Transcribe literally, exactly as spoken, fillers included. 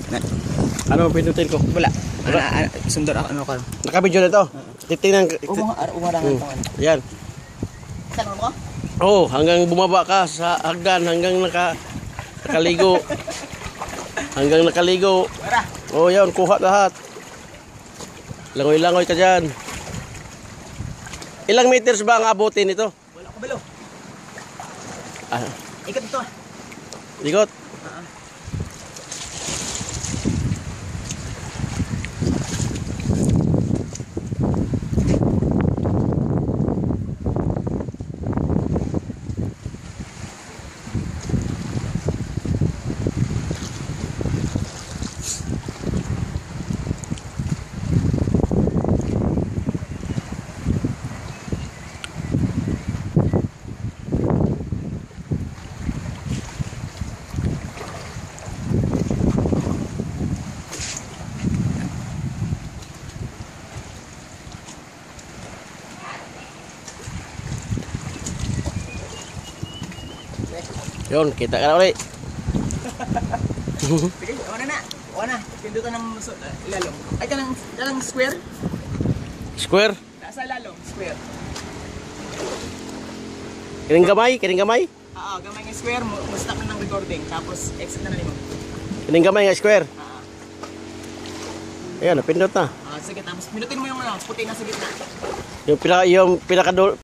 Na, Ano pinutin ko? wala. Ano, ano, sundot ako, ano ko. Nakabidyo na to. Umo, Titingnan. umarangan Hmm. tong ano. Yan. Saan mo ko? Oh, hanggang bumaba ka sa hagdan, hanggang naka, nakaligo. Hanggang nakaligo. Para. Oh, yan, kuha lahat. Langoy-langoy ka dyan. Ilang meters ba ang abutin ito? Wala ko balo. Ah, Ikot ito ah. ikot. Ah, ah. Yun, kita ka na ulit. Sige, wala na. Wala na. Pindutan ng so- uh, ilalong. Ay, kanang, kanang square? Square. Nasa ilalong, square. Kining gamay, kining gamay. Oo, gamay nga square mo, mo stop na ng recording. Tapos, exit na na nimo. Kining gamay nga square. Oo. Ayan, napindot na. Ah, sige, tapos pinutin mo yung ano, puti na sa gitna. Yung pinaka yung pinaka